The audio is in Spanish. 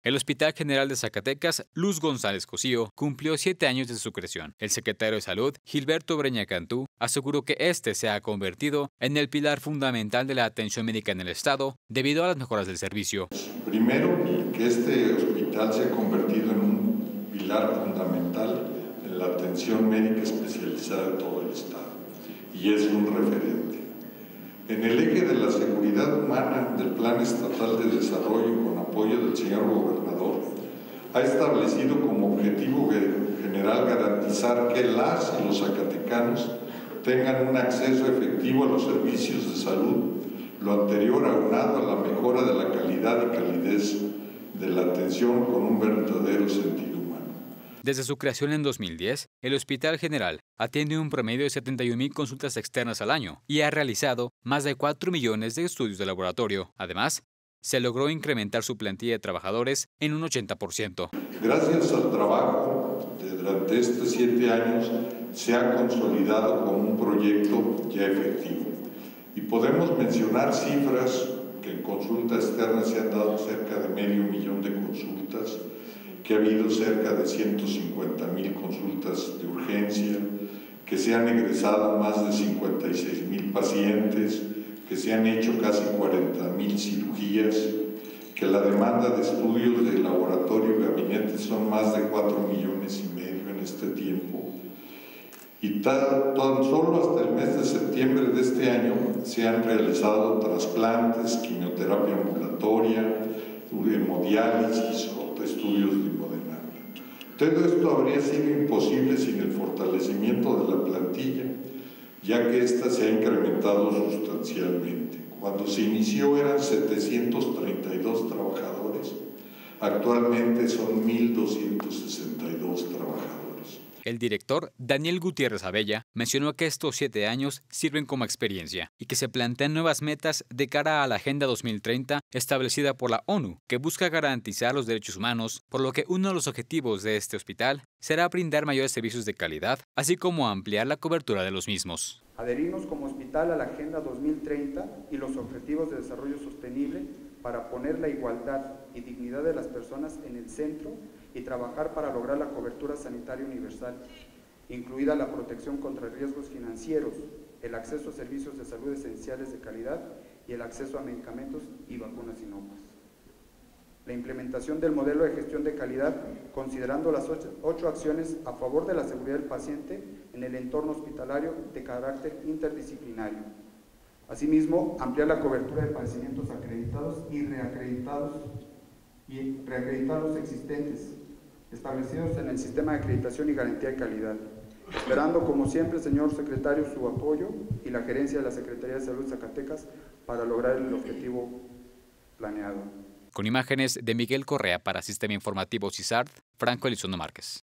El Hospital General de Zacatecas, Luz González Cosío, cumplió 7 años de su creación. El secretario de Salud, Gilberto Breña Cantú, aseguró que este se ha convertido en el pilar fundamental de la atención médica en el Estado debido a las mejoras del servicio. Primero, que este hospital se ha convertido en un pilar fundamental en la atención médica especializada de todo el Estado y es un referente. En el eje de la seguridad humana del Plan Estatal de Desarrollo, con apoyo del señor gobernador, ha establecido como objetivo general garantizar que las y los zacatecanos tengan un acceso efectivo a los servicios de salud, lo anterior aunado a la mejora de la calidad y calidez de la atención con un verdadero sentido humano. Desde su creación en 2010, el Hospital General atiende un promedio de 71,000 consultas externas al año y ha realizado más de 4 millones de estudios de laboratorio. Además, se logró incrementar su plantilla de trabajadores en un 80%. Gracias al trabajo durante estos 7 años, se ha consolidado como un proyecto ya efectivo. Y podemos mencionar cifras que en consulta externa se han dado cerca de 500,000 de consultas, que ha habido cerca de 150,000 consultas de urgencia, que se han egresado más de 56,000 pacientes, que se han hecho casi 40,000 cirugías, que la demanda de estudios de laboratorio y gabinete son más de 4,5 millones en este tiempo. Y tan solo hasta el mes de septiembre de este año se han realizado trasplantes, quimioterapia ambulatoria, hemodiálisis o estudios de hemodinamia. Todo esto habría sido imposible sin el fortalecimiento de la plantilla, ya que ésta se ha incrementado sustancialmente. Cuando se inició eran 732 trabajadores, actualmente son 1,262 trabajadores. El director, Daniel Gutiérrez Abella, mencionó que estos 7 años sirven como experiencia y que se plantean nuevas metas de cara a la Agenda 2030 establecida por la ONU, que busca garantizar los derechos humanos, por lo que uno de los objetivos de este hospital será brindar mayores servicios de calidad, así como ampliar la cobertura de los mismos. Adherirnos como hospital a la Agenda 2030 y los Objetivos de Desarrollo Sostenible para poner la igualdad y dignidad de las personas en el centro y trabajar para lograr la cobertura sanitaria universal, incluida la protección contra riesgos financieros, el acceso a servicios de salud esenciales de calidad y el acceso a medicamentos y vacunas inocuas. La implementación del modelo de gestión de calidad, considerando las 8 acciones a favor de la seguridad del paciente en el entorno hospitalario de carácter interdisciplinario. Asimismo, ampliar la cobertura de padecimientos acreditados y reacreditados y reacreditar los existentes, establecidos en el sistema de acreditación y garantía de calidad. Esperando, como siempre, señor secretario, su apoyo y la gerencia de la Secretaría de Salud Zacatecas para lograr el objetivo planeado. Con imágenes de Miguel Correa para Sistema Informativo CISART, Franco Elizondo Márquez.